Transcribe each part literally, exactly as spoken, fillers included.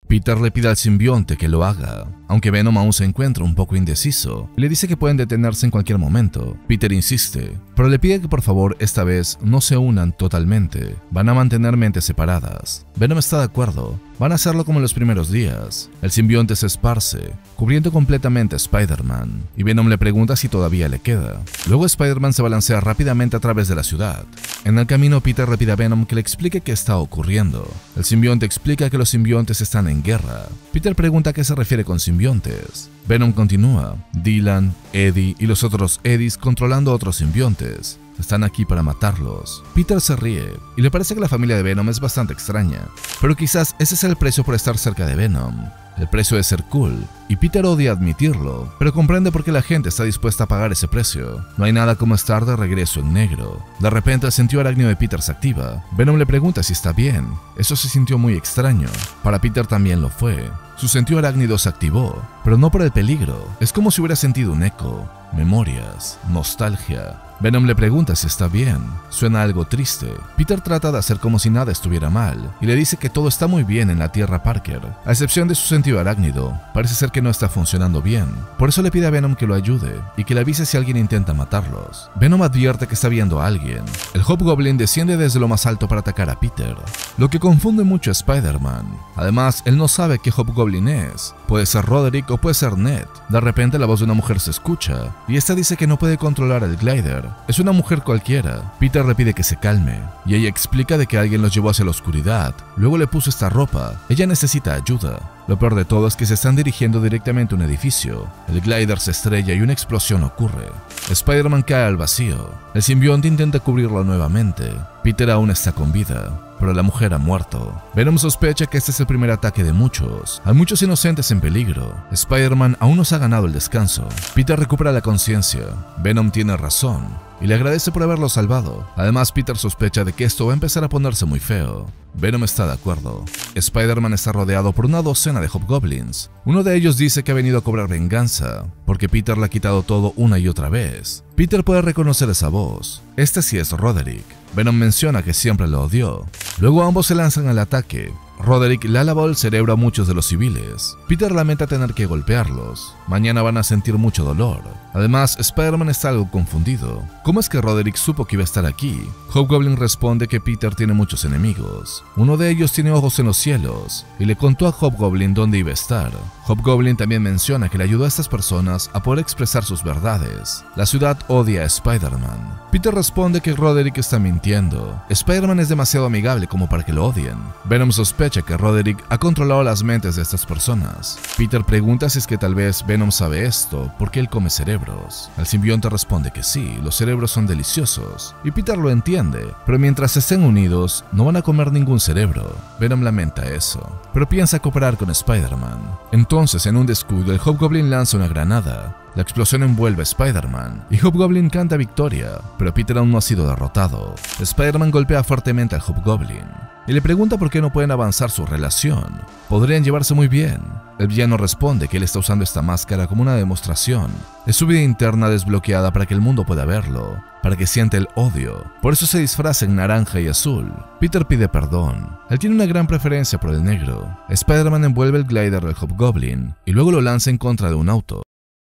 Peter le pide al simbionte que lo haga, aunque Venom aún se encuentra un poco indeciso y le dice que pueden detenerse en cualquier momento. Peter insiste, pero le pide que por favor esta vez no se unan totalmente, van a mantener mentes separadas. Venom está de acuerdo, van a hacerlo como en los primeros días. El simbionte se esparce, cubriendo completamente a Spider-Man, y Venom le pregunta si todavía le queda. Luego Spider-Man se balancea rápidamente a través de la ciudad. En el camino Peter le pide a Venom que le explique qué está ocurriendo. El simbionte explica que los simbiontes están en guerra. Peter pregunta a qué se refiere con simbiontes. Venom continúa, Dylan, Eddie y los otros Eddies controlando a otros simbiontes. Están aquí para matarlos. Peter se ríe y le parece que la familia de Venom es bastante extraña, pero quizás ese es el precio por estar cerca de Venom. El precio de ser cool, y Peter odia admitirlo, pero comprende por qué la gente está dispuesta a pagar ese precio. No hay nada como estar de regreso en negro. De repente el sentido arácnido de Peter se activa. Venom le pregunta si está bien. Eso se sintió muy extraño. Para Peter también lo fue. Su sentido arácnido se activó, pero no por el peligro. Es como si hubiera sentido un eco, memorias, nostalgia. Venom le pregunta si está bien. Suena algo triste. Peter trata de hacer como si nada estuviera mal y le dice que todo está muy bien en la Tierra Parker, a excepción de su sentido arácnido. Parece ser que no está funcionando bien. Por eso le pide a Venom que lo ayude y que le avise si alguien intenta matarlos. Venom advierte que está viendo a alguien. El Hobgoblin desciende desde lo más alto para atacar a Peter, lo que confunde mucho a Spider-Man. Además, él no sabe qué Hobgoblin es. Puede ser Roderick o puede ser Ned. De repente la voz de una mujer se escucha y esta dice que no puede controlar el glider. Es una mujer cualquiera. Peter le pide que se calme y ella explica de que alguien los llevó hacia la oscuridad. Luego le puso esta ropa. Ella necesita ayuda. Lo peor de todo es que se están dirigiendo directamente a un edificio. El glider se estrella y una explosión ocurre. Spider-Man cae al vacío. El simbionte intenta cubrirlo nuevamente. Peter aún está con vida, pero la mujer ha muerto. Venom sospecha que este es el primer ataque de muchos. Hay muchos inocentes en peligro. Spider-Man aún no se ha ganado el descanso. Peter recupera la conciencia. Venom tiene razón y le agradece por haberlo salvado. Además, Peter sospecha de que esto va a empezar a ponerse muy feo. Venom está de acuerdo. Spider-Man está rodeado por una docena de Hobgoblins. Uno de ellos dice que ha venido a cobrar venganza, porque Peter le ha quitado todo una y otra vez. Peter puede reconocer esa voz. Este sí es Roderick. Venom menciona que siempre lo odió. Luego ambos se lanzan al ataque. Roderick le ha lavado el cerebro a muchos de los civiles. Peter lamenta tener que golpearlos. Mañana van a sentir mucho dolor. Además, Spider-Man está algo confundido. ¿Cómo es que Roderick supo que iba a estar aquí? Hobgoblin responde que Peter tiene muchos enemigos. Uno de ellos tiene ojos en los cielos y le contó a Hobgoblin dónde iba a estar. Hobgoblin también menciona que le ayudó a estas personas a poder expresar sus verdades. La ciudad odia a Spider-Man. Peter responde que Roderick está mintiendo. Spider-Man es demasiado amigable como para que lo odien. Venom sospecha que Roderick ha controlado las mentes de estas personas. Peter pregunta si es que tal vez Venom sabe esto porque él come cerebros. El simbionte responde que sí, los cerebros son deliciosos, y Peter lo entiende, pero mientras estén unidos no van a comer ningún cerebro. Venom lamenta eso, pero piensa cooperar con Spider-Man. Entonces, en un descuido, el Hobgoblin lanza una granada. La explosión envuelve a Spider-Man y Hobgoblin canta victoria, pero Peter aún no ha sido derrotado. Spider-Man golpea fuertemente al Hobgoblin y le pregunta por qué no pueden avanzar su relación. Podrían llevarse muy bien. El villano responde que él está usando esta máscara como una demostración. Es su vida interna desbloqueada para que el mundo pueda verlo, para que sienta el odio. Por eso se disfraza en naranja y azul. Peter pide perdón. Él tiene una gran preferencia por el negro. Spider-Man envuelve el glider del Hobgoblin y luego lo lanza en contra de un auto.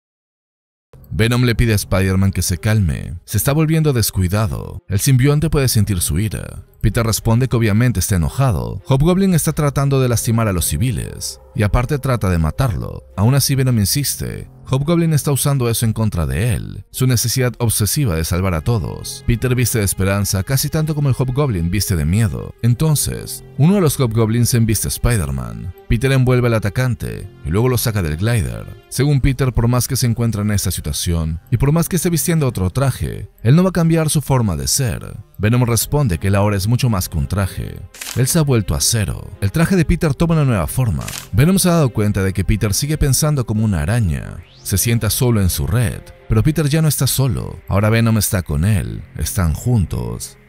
Venom le pide a Spider-Man que se calme. Se está volviendo descuidado. El simbionte puede sentir su ira. Peter responde que obviamente está enojado. Hobgoblin está tratando de lastimar a los civiles y aparte trata de matarlo. Aún así Venom insiste. Hobgoblin está usando eso en contra de él, su necesidad obsesiva de salvar a todos. Peter viste de esperanza casi tanto como el Hobgoblin viste de miedo. Entonces, uno de los Hobgoblins embiste a Spider-Man. Peter envuelve al atacante y luego lo saca del glider. Según Peter, por más que se encuentra en esta situación y por más que esté vistiendo otro traje, él no va a cambiar su forma de ser. Venom responde que él ahora es mucho más que un traje. Él se ha vuelto acero. El traje de Peter toma una nueva forma. Venom se ha dado cuenta de que Peter sigue pensando como una araña. Se sienta solo en su red, pero Peter ya no está solo. Ahora Venom está con él. Están juntos.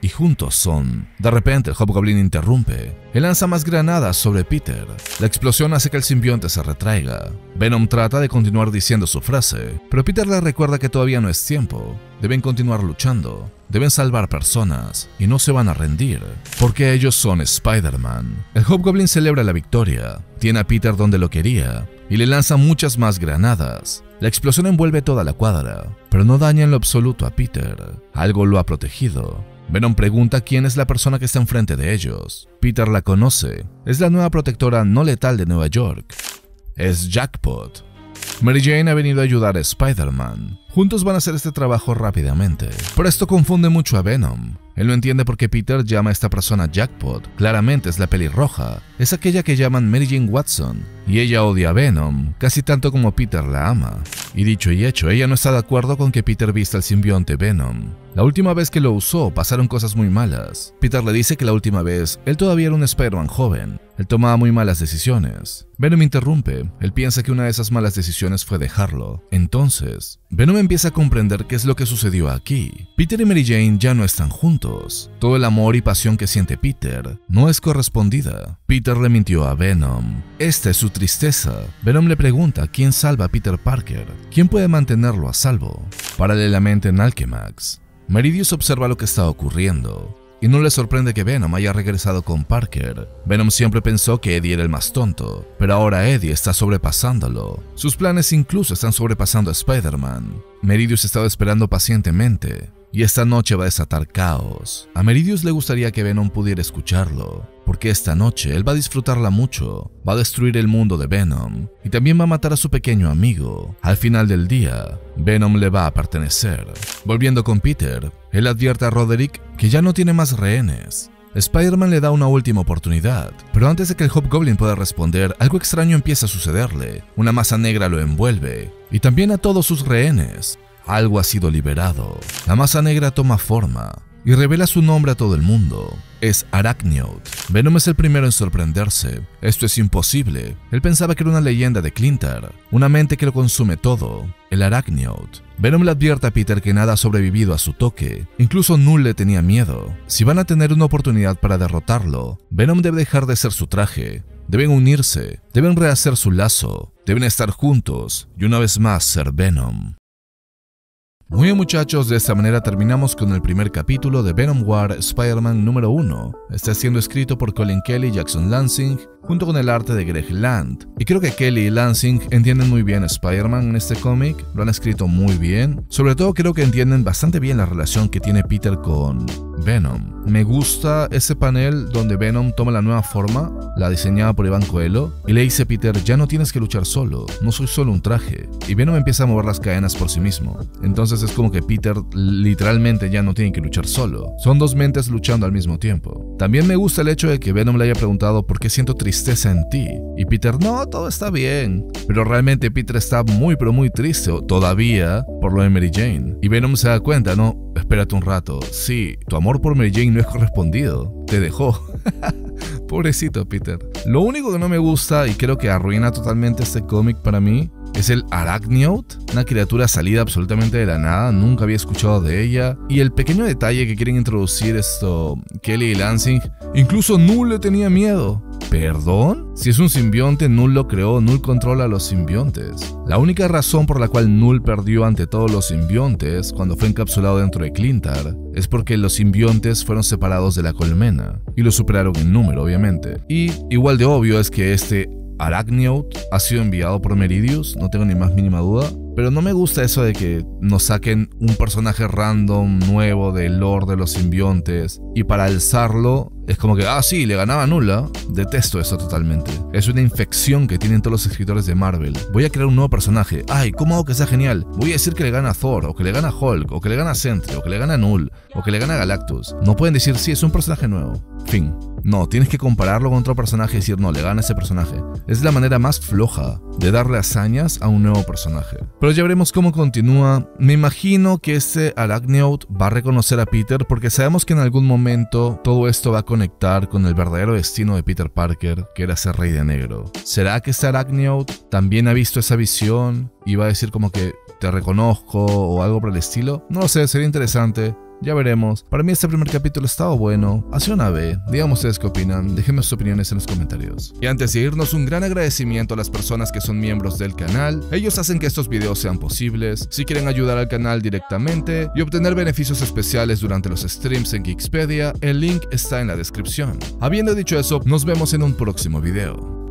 y juntos son. De repente el Hobgoblin interrumpe. Él lanza más granadas sobre Peter. La explosión hace que el simbionte se retraiga. Venom trata de continuar diciendo su frase, pero Peter le recuerda que todavía no es tiempo. Deben continuar luchando, deben salvar personas y no se van a rendir, porque ellos son Spider-Man. El Hobgoblin celebra la victoria, tiene a Peter donde lo quería y le lanza muchas más granadas. La explosión envuelve toda la cuadra, pero no daña en lo absoluto a Peter. Algo lo ha protegido. Venom pregunta quién es la persona que está enfrente de ellos. Peter la conoce. Es la nueva protectora no letal de Nueva York. Es Jackpot. Mary Jane ha venido a ayudar a Spider-Man. Juntos van a hacer este trabajo rápidamente. Pero esto confunde mucho a Venom. Él no entiende por qué Peter llama a esta persona Jackpot. Claramente es la pelirroja. Es aquella que llaman Mary Jane Watson. Y ella odia a Venom, casi tanto como Peter la ama. Y dicho y hecho, ella no está de acuerdo con que Peter vista al simbionte Venom. La última vez que lo usó, pasaron cosas muy malas. Peter le dice que la última vez, él todavía era un Spider-Man joven. Él tomaba muy malas decisiones. Venom interrumpe. Él piensa que una de esas malas decisiones fue dejarlo. Entonces, Venom empieza a comprender qué es lo que sucedió aquí. Peter y Mary Jane ya no están juntos. Todo el amor y pasión que siente Peter no es correspondida. Peter le mintió a Venom. Esta es su tristeza. Venom le pregunta quién salva a Peter Parker. ¿Quién puede mantenerlo a salvo? Paralelamente en Alchemax, Meridius observa lo que está ocurriendo. Y no le sorprende que Venom haya regresado con Parker. Venom siempre pensó que Eddie era el más tonto, pero ahora Eddie está sobrepasándolo. Sus planes incluso están sobrepasando a Spider-Man. Meridius estaba esperando pacientemente, y esta noche va a desatar caos. A Meridius le gustaría que Venom pudiera escucharlo, porque esta noche él va a disfrutarla mucho, va a destruir el mundo de Venom, y también va a matar a su pequeño amigo. Al final del día, Venom le va a pertenecer. Volviendo con Peter, él advierte a Roderick que ya no tiene más rehenes. Spider-Man le da una última oportunidad, pero antes de que el Hobgoblin pueda responder, algo extraño empieza a sucederle. Una masa negra lo envuelve, y también a todos sus rehenes. Algo ha sido liberado. La masa negra toma forma y revela su nombre a todo el mundo. Es Arachneud. Venom es el primero en sorprenderse. Esto es imposible. Él pensaba que era una leyenda de Clintar, una mente que lo consume todo. El Arachneud. Venom le advierte a Peter que nada ha sobrevivido a su toque. Incluso Null le tenía miedo. Si van a tener una oportunidad para derrotarlo, Venom debe dejar de ser su traje. Deben unirse, deben rehacer su lazo, deben estar juntos y una vez más ser Venom. Muy bien, muchachos, de esta manera terminamos con el primer capítulo de Venom War Spider-Man número uno. Está siendo escrito por Colin Kelly y Jackson Lansing, junto con el arte de Greg Land. Y creo que Kelly y Lansing entienden muy bien a Spider-Man en este cómic, lo han escrito muy bien. Sobre todo creo que entienden bastante bien la relación que tiene Peter con Venom. Me gusta ese panel donde Venom toma la nueva forma, la diseñada por Iván Coelho, y le dice a Peter, ya no tienes que luchar solo, no soy solo un traje. Y Venom empieza a mover las cadenas por sí mismo. Entonces es como que Peter literalmente ya no tiene que luchar solo. Son dos mentes luchando al mismo tiempo. También me gusta el hecho de que Venom le haya preguntado por qué siento tristeza en ti. Y Peter, no, todo está bien. Pero realmente Peter está muy pero muy triste todavía por lo de Mary Jane. Y Venom se da cuenta, no, espérate un rato. Sí, tu amor por Mary Jane no es correspondido. Te dejó. Pobrecito Peter. Lo único que no me gusta y creo que arruina totalmente este cómic para mí es el Arachneud, una criatura salida absolutamente de la nada, nunca había escuchado de ella. Y el pequeño detalle que quieren introducir esto, Kelly y Lansing, incluso Null le tenía miedo. ¿Perdón? Si es un simbionte, Null lo creó, Null controla a los simbiontes. La única razón por la cual Null perdió ante todos los simbiontes cuando fue encapsulado dentro de Clintar es porque los simbiontes fueron separados de la colmena y lo superaron en número, obviamente. Y igual de obvio es que este Arachneud ha sido enviado por Meridius, no tengo ni más mínima duda. Pero no me gusta eso de que nos saquen un personaje random nuevo del lore de los simbiontes y para alzarlo es como que, ah sí, le ganaba a Null. Detesto eso totalmente. Es una infección que tienen todos los escritores de Marvel. Voy a crear un nuevo personaje. Ay, ¿cómo hago que sea genial? Voy a decir que le gana a Thor, o que le gana a Hulk, o que le gana a Sentry, o que le gana a Null, o que le gana a Galactus. No pueden decir, sí, es un personaje nuevo. Fin. No, tienes que compararlo con otro personaje y decir, no, le gana a ese personaje. Es la manera más floja de darle hazañas a un nuevo personaje. Pero ya veremos cómo continúa. Me imagino que este Arachneud va a reconocer a Peter porque sabemos que en algún momento todo esto va a conectar con el verdadero destino de Peter Parker, que era ser Rey de Negro. ¿Será que este Arachneud también ha visto esa visión y va a decir como que te reconozco o algo por el estilo? No lo sé, sería interesante. Ya veremos. Para mí este primer capítulo estaba bueno. Hacia una B. Díganme ustedes qué opinan. Déjenme sus opiniones en los comentarios. Y antes de irnos, un gran agradecimiento a las personas que son miembros del canal. Ellos hacen que estos videos sean posibles. Si quieren ayudar al canal directamente y obtener beneficios especiales durante los streams en Geekspedia, el link está en la descripción. Habiendo dicho eso, nos vemos en un próximo video.